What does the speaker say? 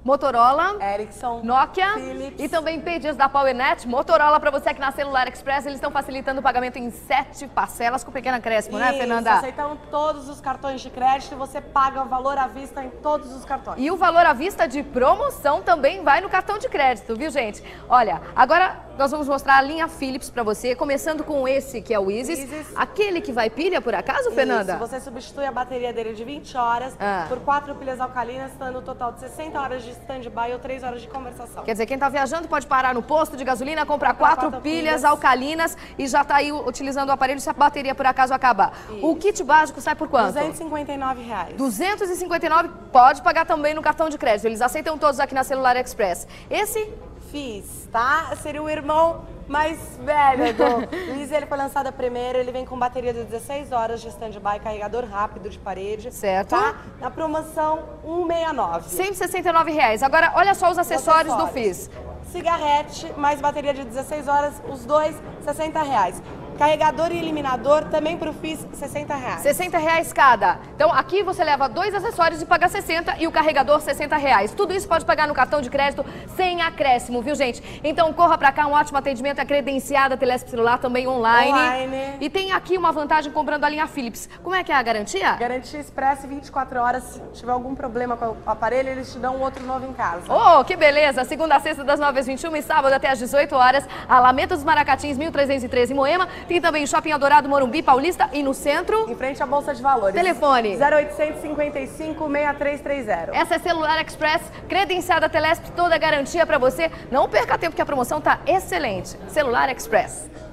Motorola, Ericsson, Nokia Philips. e também Pages da PowerNet. Motorola para você aqui na Celular Express, eles estão facilitando o pagamento em 7 parcelas com pequeno acréscimo, né, Fernanda? Aceitamos todos os cartões de crédito e você paga o valor à vista em todos os cartões. E o valor à vista de promoção também vai no cartão de crédito, viu, gente? Olha, agora nós vamos mostrar a linha Philips para você, começando com esse que é o Isis. Aquele que vai pilha, por acaso, Fernanda? Isso, você substitui a bateria dele de 20 horas por 4 pilhas alcalinas, dando um total de 60 horas de stand-by ou 3 horas de conversação. Quer dizer, quem tá viajando pode parar no posto de gasolina, comprar 4 pilhas alcalinas e já tá aí utilizando o aparelho se a bateria por acaso acabar. Isso. O kit básico sai por quanto? R$259. 259, pode pagar também no cartão de crédito. Eles aceitam todos aqui na Celular Express. Esse? Fiz, tá? Seria o irmão mais velho do Luiz, ele foi lançado primeiro, ele vem com bateria de 16 horas de stand-by, carregador rápido de parede. Certo. Tá? Na promoção, R$169. R$169. Agora, olha só os acessórios do Fizz. Cigarrete, mais bateria de 16 horas, os dois, R$60. Carregador e eliminador, também pro Fizz, R$60. R$60 cada. Então aqui você leva 2 acessórios e paga 60 e o carregador R$60. Tudo isso pode pagar no cartão de crédito sem acréscimo, viu, gente? Então corra pra cá, um ótimo atendimento, a credenciada Telesp Celular também online. E tem aqui uma vantagem comprando a linha Philips. Como é que é a garantia? Garantia Express 24 horas. Se tiver algum problema com o aparelho, eles te dão um outro novo em casa. Oh, que beleza! Segunda a sexta das 9 às 21 e sábado até às 18 horas. Alameda dos Maracatins, 1313 em Moema. Tem também o Shopping Eldorado, Morumbi, Paulista e no centro. Em frente à Bolsa de Valores. Telefone 0855-6330. Essa é Celular Express, credenciada Telesp, toda a garantia pra você. Não perca tempo que a promoção tá excelente. Celular Express.